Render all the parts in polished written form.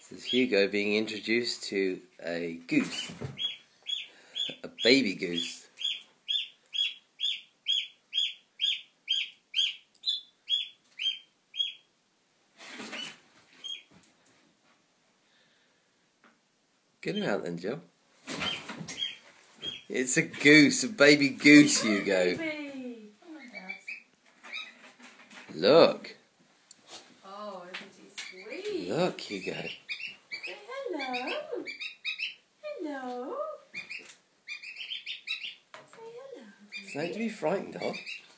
This is Hugo being introduced to a goose, a baby goose. Get him out then, Joe. It's a goose, a baby goose, Hugo. Look. Oh, isn't he sweet? Look, Hugo. Say hello. Hello. Say hello. It's nothing to be frightened of.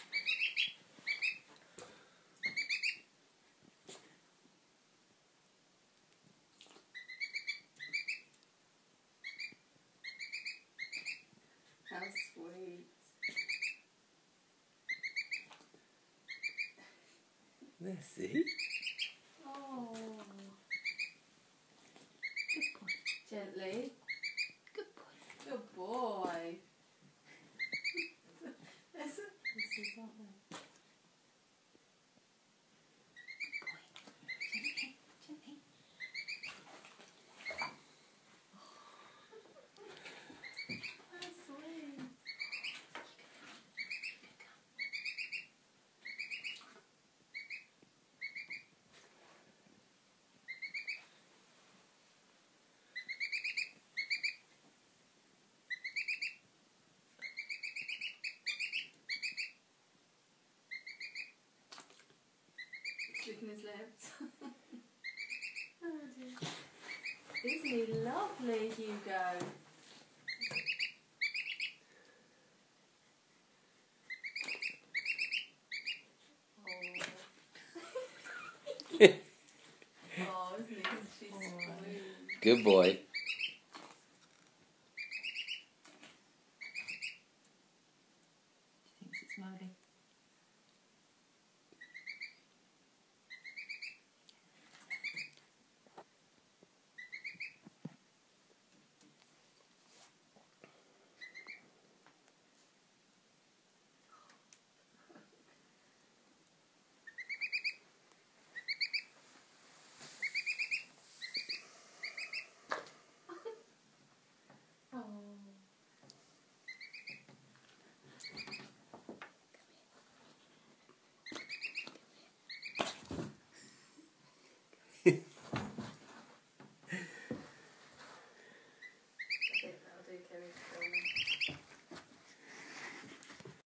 How sweet. There, see? Oh. Good boy. Gently. Good boy. Good boy. This is not there. Good boy. Gently. Gently. How sweet. Licking his lips. Oh dear. Isn't he lovely, Hugo? Oh, isn't he? She's sweet. Good boy.